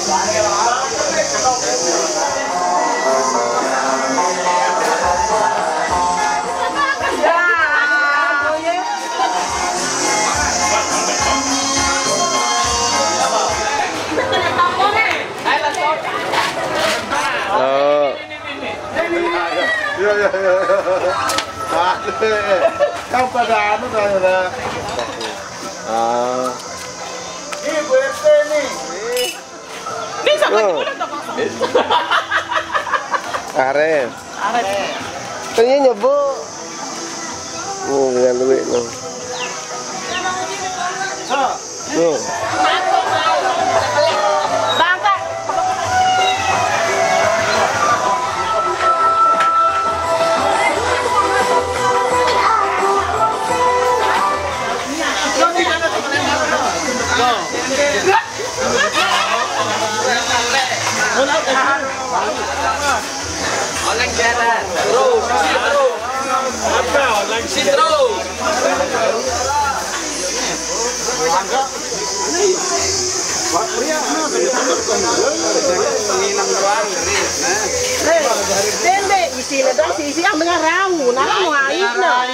Kau pada anu dah. Ini Bu RT nih. Ini sama gimana tak Arep. Arep. Ternyata nyoba. Dengan duit no. No. Bangka. Online jalan terus apa online terus Dende isi ledang isi yang dengar rawu nah mau air nah.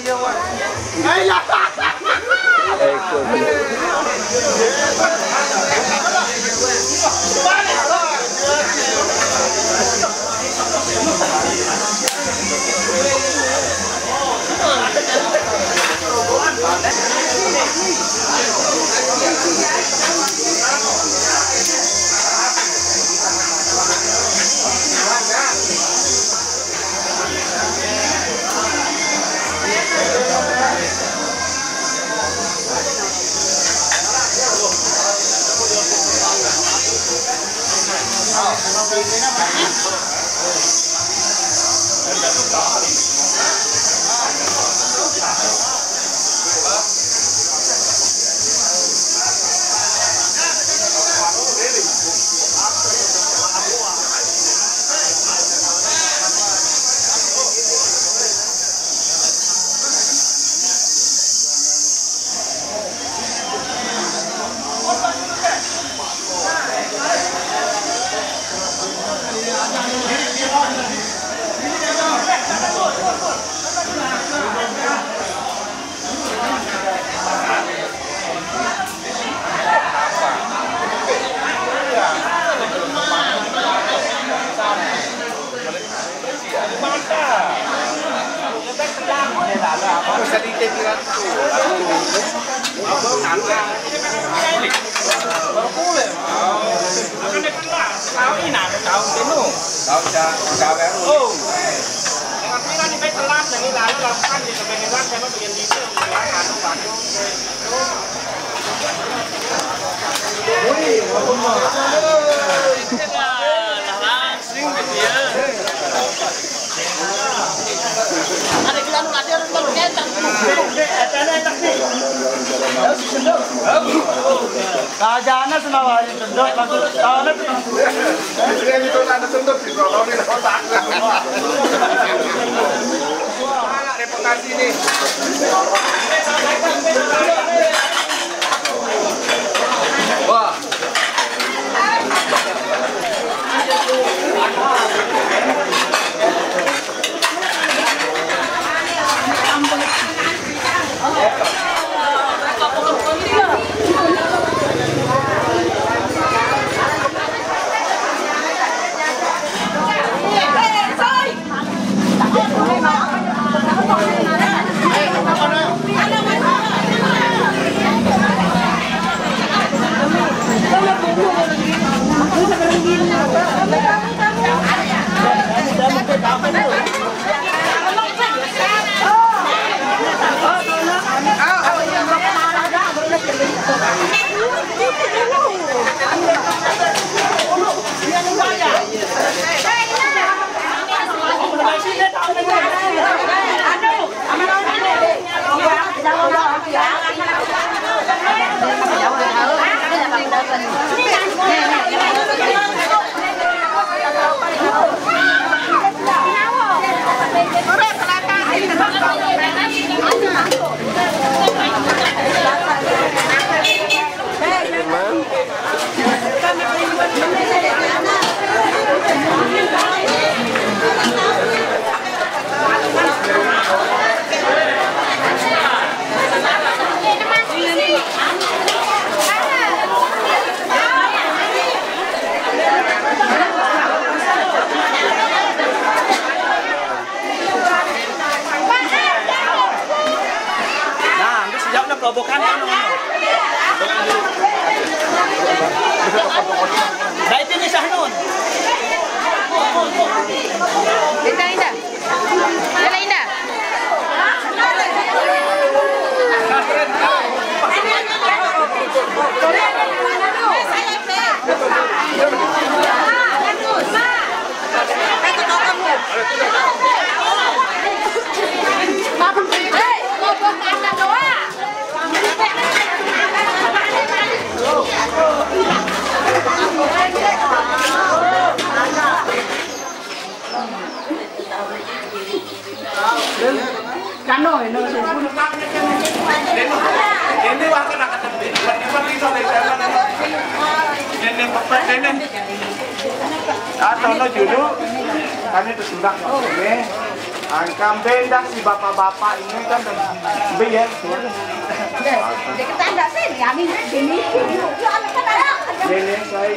Kajana senawa sendok langsung tahunnya ini itu ada sendok di bawah ini kotak. Mana reputasi ini? Wah. Gimana? Atau dulu kami tersudak ini angkam benda si bapak-bapak ini kan biar Kita enggak sih, kami ini. ini saya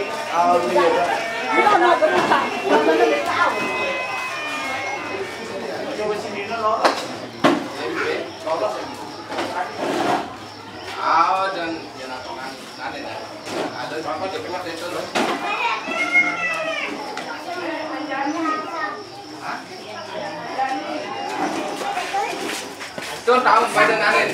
Itu tahu badan aren.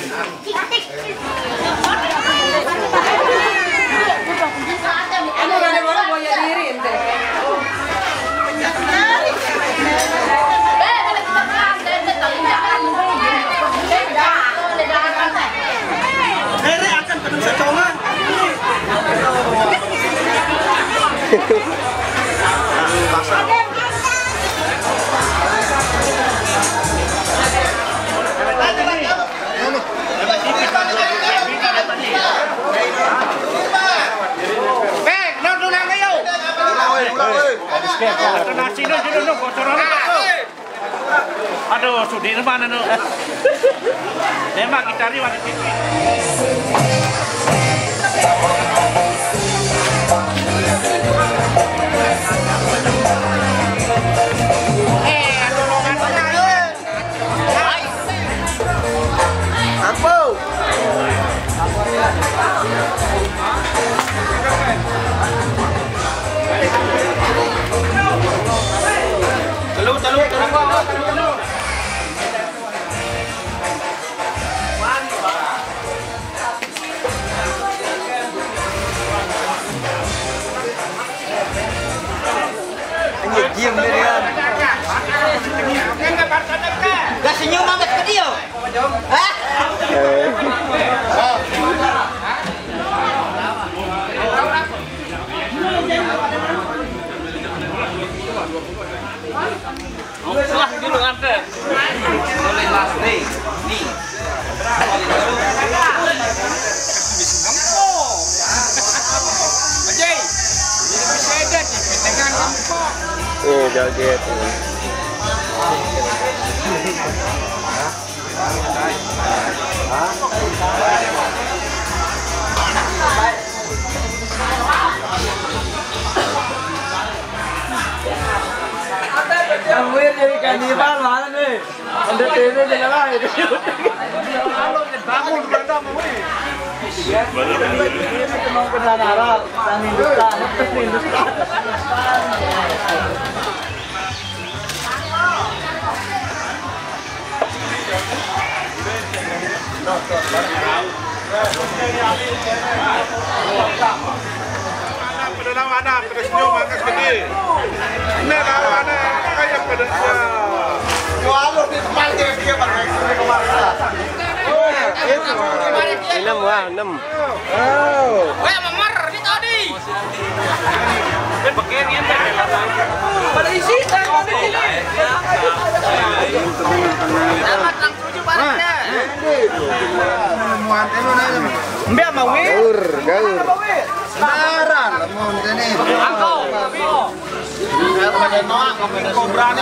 Anu ada orang mau diri ente. akan penuh secongan. Aduh, sudi mana nu? Nembak kita cari warna TV. Diam dia. Gak senyum amat ke dia. Hah? Wah, dulu nganter. Boleh last day. Nih. Ajay. Ini bisa edan dengan kampung. Joget. Nguyên jadi kanibal mana nih? Anda TV jangan lain. Bangun berada mau ini. Mau ke Nara, dan Hindustan. Mana senyum angkat gede. Ini kalau ada kayak pedasnya. Kalau di depan dia pakai kemana? Enam wah, 6. Wah, memar ni tadi. Ben bagian ni Pada isi tangan ni. Selamat lang tuju baliknya. Mbak mau Gaur, gaur. Sekarang mau ini. Angkau. Pada Noah, kau berani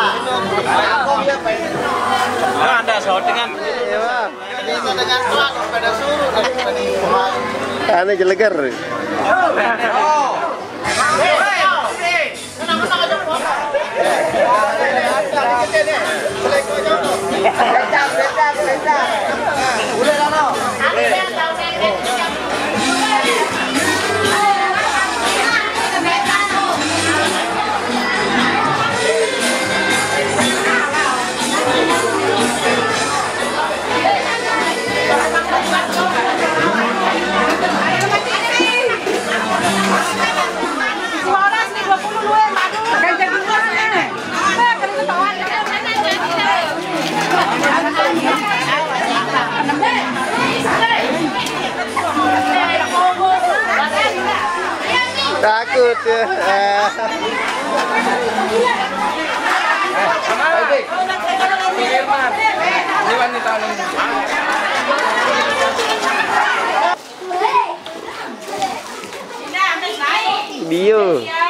ada soal dengan dengan Noah pada suruh Aneh jelegar. Takut ya. Ini wanita nunggu. Bio.